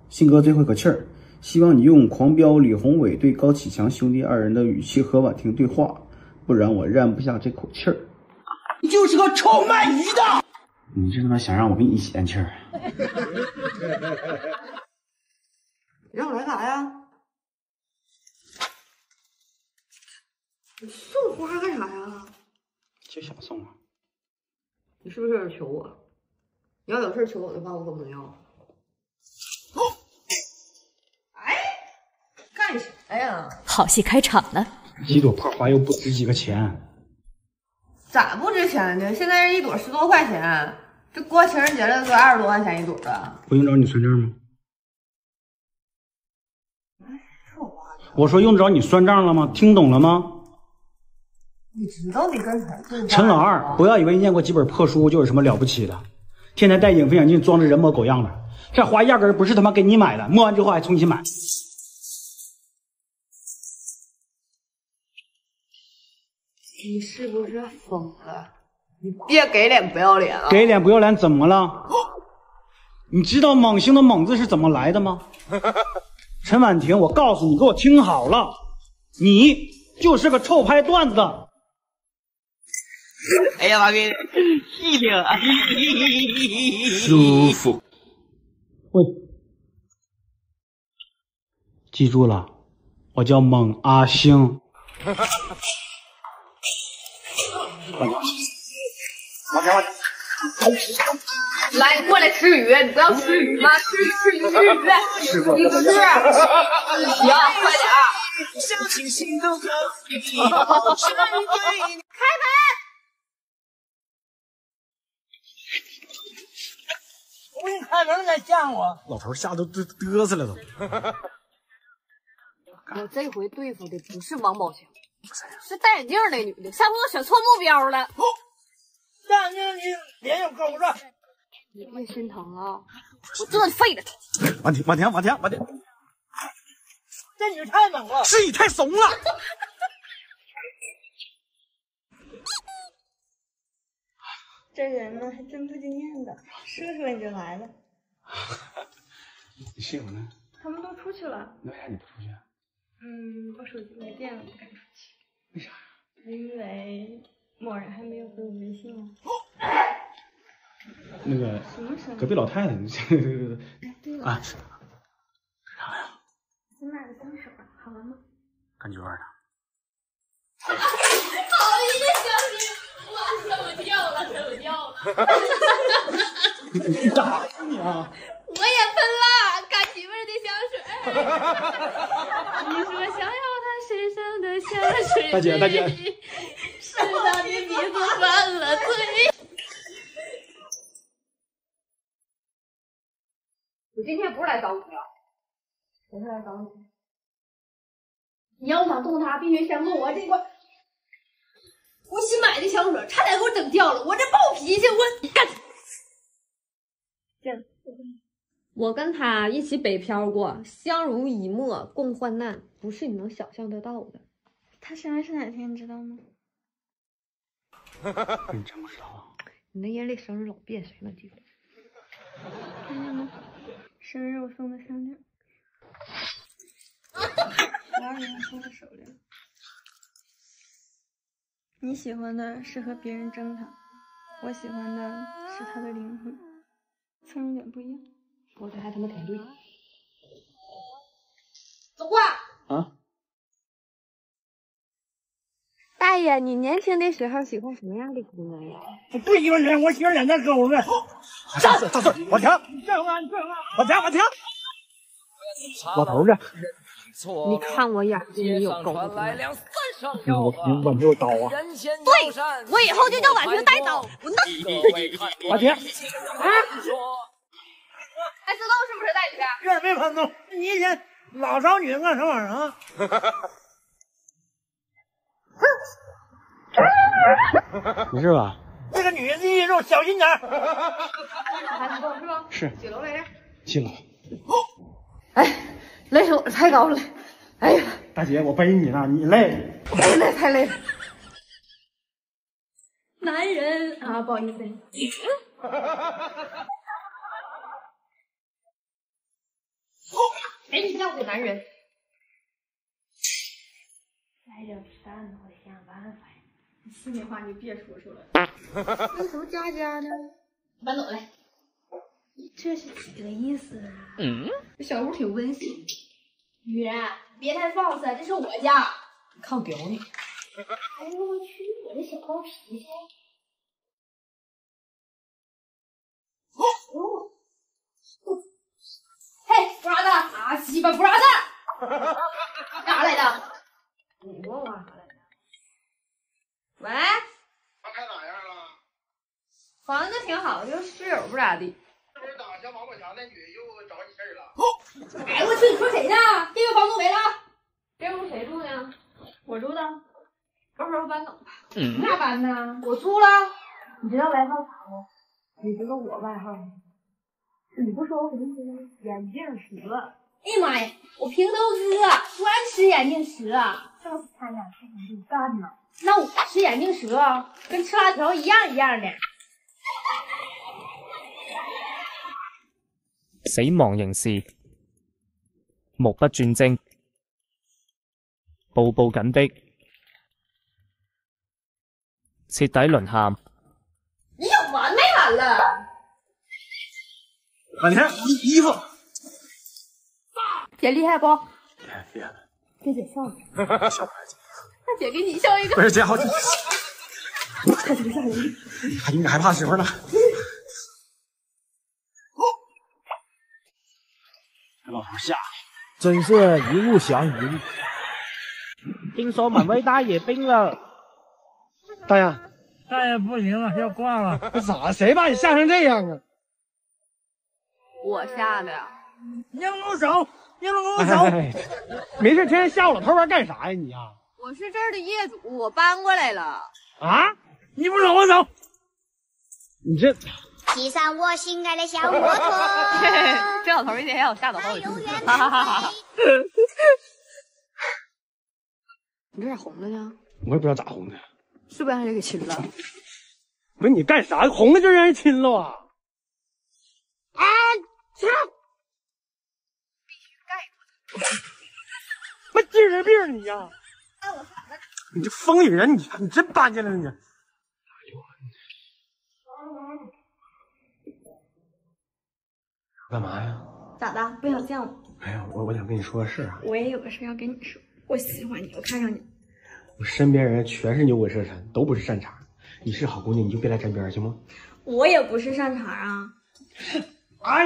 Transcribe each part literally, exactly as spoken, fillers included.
信哥最后一口气儿，希望你用狂飙李宏伟对高启强兄弟二人的语气和婉婷对话，不然我咽不下这口气儿。你就是个臭卖鱼的！你这他妈想让我给你一起咽气儿？ 你让我来干啥呀？你送花干啥呀？ 就想送啊。 你是不是有点求我？你要有事求我的话，我可不能要。哦，哎，干啥呀？ 好戏开场了。 几朵破花又不值几个钱。 咋不值钱呢？现在一朵十多块钱，这过情人节了都二十多块钱一朵的。 我用着你算账吗？我说用着你算账了吗？听懂了吗？ 你知道你跟谁对话？ 陈老二，不要以为念过几本破书就有什么了不起的，天天戴隐形眼镜装着人模狗样的，这花压根儿不是他妈给你买的，摸完之后还重新买。 你是不是疯了？你别给脸不要脸啊！ 给脸不要脸怎么了？你知道猛星的猛字是怎么来的吗？陈婉婷，我告诉你，给我听好了，你就是个臭拍段子的。 哎呀妈逼，细听啊， 舒服。喂，记住了，我叫猛阿星。往前往前。 来，过来吃鱼，你不要吃鱼吗？吃吃鱼吃鱼， 吃过你不吃？行，快点。开门。 我给你开门还吓我， 老头吓得嘚嘚瑟了都。 我这回对付的不是王宝强，是戴眼镜那女的，上回我选错目标了。 戴眼镜你脸有勾子， 你别心疼啊，我这废了他。 婉婷，婉婷，婉婷，婉婷， 这女太猛了， 是你太怂了。 这人呢还真不经验的，说说你就来了。 你室友呢？ 他们都出去了。 那为啥你不出去啊？ 嗯，我手机没电了，不敢出去。 为啥呀？ 因为某人还没有回我微信啊。 那个什么声？ 隔壁老太太， 哎，对了， 啊，啥呀？ 新买的香水好闻吗？ 感觉呢？ 好一个香水，哇，手掉了，手掉了。 你咋了你啊？ 我也喷了，柑橘味的香水。你说想要他身上的香水， 大姐大姐， 是他的鼻子犯了罪。 我今天不是来找你的，我是来找你。 你要想动他，必须先动我这个我新买的香水，差点给我整掉了。我这暴脾气，我干。 这样， 我跟他一起北漂过，相濡以沫，共患难，不是你能想象得到的。 他生日是哪天，你知道吗？ 你真不知道啊？ 你那阴历生日老变，谁能记住？ 看见吗？生日我送的项链，十二年送的手链。你喜欢的是和别人争他，我喜欢的是他的灵魂，侧重点不一样。 说的还他妈挺对。 走过。 啊？ 大爷，你年轻的时候喜欢什么样的姑娘呀？ 我不喜欢人，我喜欢脸蛋沟子。 大四大四，婉婷， 你干什么？你干什么？ 婉婷，婉婷，老头子， 你看我眼睛里有钩子吗？ 你我给你婉婷有刀啊！ 对，我以后就叫婉婷带刀，我弄死你。 婉婷， 还知道是不是带去的？ 这没喷动，你一天老找女人干什么玩意儿啊？ 没事吧？ 这个女人第一种，小心点儿。 还知道是吧？ 是几楼来着？ 七楼。 哎，累死我了，太高了。哎呀， 大姐，我背你呢，你累。 太累太累了。 男人啊，不好意思。 给你要给男人。 来点饭，我想办法。 你心里话你别说出来。为什么佳佳呢？搬走来。 这是几个意思啊？ 嗯，这小屋挺温馨。女人，别太放肆，这是我家。看我屌你！哎呦我去，我这小暴脾气。哦。嘿，不拉的啊，鸡巴不拉的！干啥来的？ 你问我干啥来着？ 喂， 他开哪样了？ 房子挺好，就室友不咋地。 这不是打小王宝强那女的又找你事儿了？ 哎我去，你说谁呢？这个房东没了，这屋谁住呢？我住的。到时候搬走吧。 你咋搬呢？ 我租了。 你知道外号啥不？你知道我外号吗？你不说我肯定知道。眼镜蛇。 哎呀妈呀！我平头哥专吃眼镜蛇， 上次他俩差点就干了。 那我吃眼镜蛇跟吃辣条一样一样的。 死亡刑事，目不轉睛，步步緊逼，徹底淪陷。 你想完没完了？ 满天衣衣服， 姐厉害不？ 厉害， 给姐笑一个。 笑不来姐。 那姐给你笑一个。 不是姐好， 快点吓人！ 还应该害怕媳妇呢。这老头吓的， 真是一路降一路。听说满威大也病了， 大爷， 大爷不行了，要挂了。 这咋？谁把你吓成这样啊？ 我吓的。 你让我走，你让我走。 哎，没事，天天吓我老头玩干啥呀你啊？ 我是这儿的业主，我搬过来了。 啊！你不让我走， 你这骑上我心爱的小摩托。 这老头一天让我吓倒好几次，哈哈哈哈！你这咋红了呢？ 我也不知道咋红的。 是不是让人给亲了？ 不是你干啥？红了就让人亲了啊！啊！操！ 必须盖住他！ 妈精神病你呀！你这疯女人，你你真搬进来了你！干嘛呀？ 咋的？不想见我？ 哎呀，我我想跟你说个事儿啊。 我也有个事要跟你说。我喜欢你，我看上你。 我身边人全是牛鬼蛇神，都不是善茬。你是好姑娘，你就别来沾边行吗？ 我也不是善茬啊。 哎，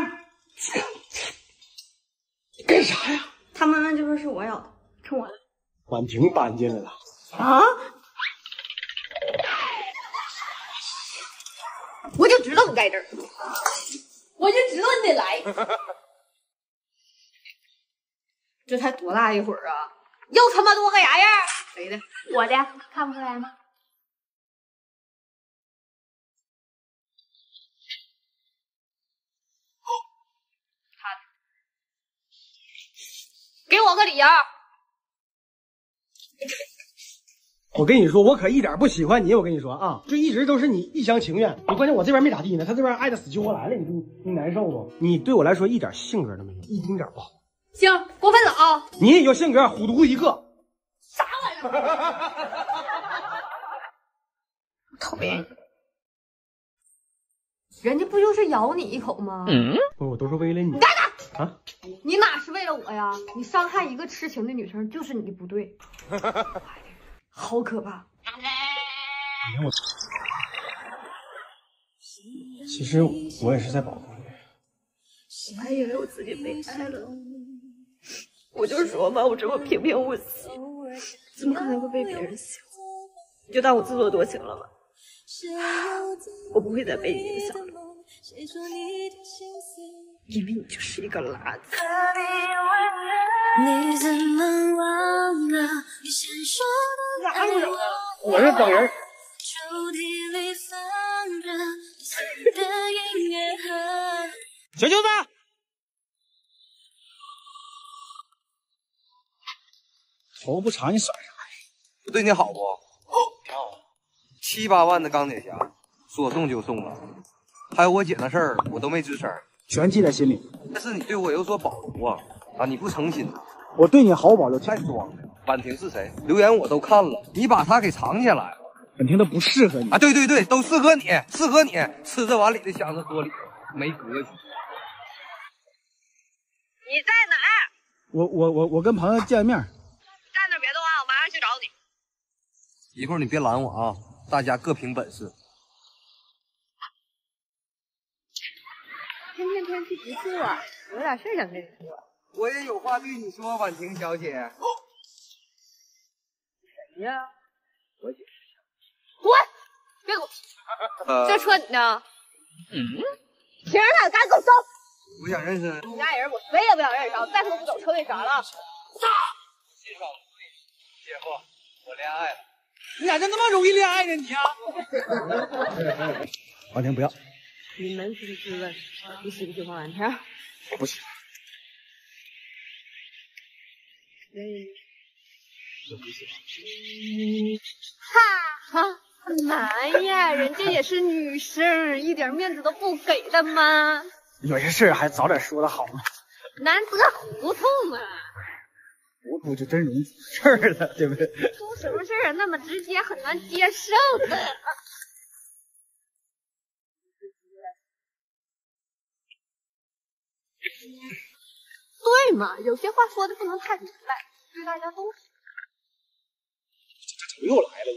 你干啥呀？ 他们那就说是我咬的，冲我来。 婉婷搬进来了。 啊！我就知道你在这儿，我就知道你得来。这才多大一会儿啊！又他妈多个啥样？谁的？我的，看不出来吗？他的。给我个理由。 我跟你说，我可一点不喜欢你。我跟你说啊，就一直都是你一厢情愿。你关键我这边没咋地呢，他这边爱的死去活来了，你你你难受不？你对我来说一点性格都没有，一丁点不好。 行，给我分手啊！ 你有性格，虎毒一个。 啥玩意儿？讨厌！人家不就是咬你一口吗？ 嗯，不是，我都是为了你。 你干啥？ 啊？ 你哪是为了我呀？你伤害一个痴情的女生，就是你不对。好可怕！ 我其实我也是在保护你。 我还以为我自己被爱了，我就说嘛，我这么平平无奇，怎么可能会被别人喜欢？你就当我自作多情了吧？我不会再被你影响了，因为你就是一个垃圾。 你怎么忘了你闪烁的爱？ 我是等人。 抽屉里放着你的音乐盒。 小舅子，头发不长，你甩啥呀？ 我对你好不？挺好。七八万的钢铁侠，说送就送了。还有我姐那事儿，我都没吱声， 全记在心里。 但是你对我有所保留啊。 啊，你不诚心。 我对你毫无保留，太装了。 婉婷是谁？留言我都看了，你把她给藏起来了。 婉婷她不适合你啊！对对对，都适合你，适合你，吃着碗里的想着锅里，没格局。 你在哪儿？ 我我我我跟朋友见面。 站那别动啊，我马上去找你。 一会儿你别拦我啊，大家各凭本事。 今天天气不错，有点事想跟你说。 我也有话对你说，婉婷小姐。哦、 谁呀？我姐。滚！别给我！呃、这车你的？嗯。停了，赶紧给我收！ 我想认识你家人，我谁也不想认识。再说不走车那啥了。 介绍姐夫，我恋爱了。 你咋就那么容易恋爱呢你啊？婉婷不要。 你扪心自问，你喜不喜欢婉婷？ 我不喜欢。 嗯。 我不喜欢。哈哈，难呀，人家也是女生，一点面子都不给的吗？ 有些事还早点说的好吗？ 难得糊涂嘛。 糊涂就真容易出事儿了，对不对？ 出什么事儿啊？那么直接，很难接受的。对嘛，有些话说的不能太明白，对大家都是。 这又来了。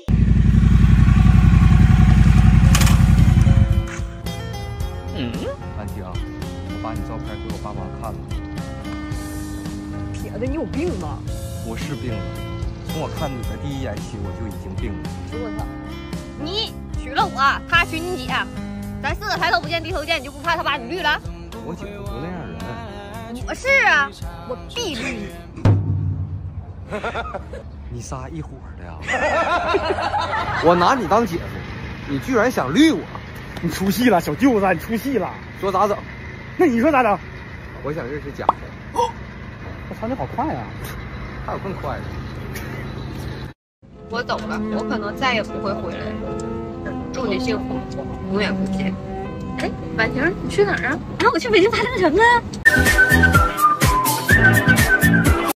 嗯，婉婷，我把你照片给我爸妈看了。 铁子，你有病吧？ 我是病了，从我看你的第一眼起，我就已经病了。 我操！你娶了我，他娶你姐，咱四个抬头不见低头见，你就不怕他把你绿了？ 我姐夫不那样人。 我是啊，我必绿你。 你仨一伙的呀？我拿你当姐夫，你居然想绿我？ 你出戏了，小舅子，你出戏了。 说咋整？ 那你说咋整？ 我想认识贾晨。 我操，你好快啊！ 还有更快的。 我走了，我可能再也不会回来了。祝你幸福，永远不见。哎，婉婷，你去哪儿啊？啊，我去北京大商城啊。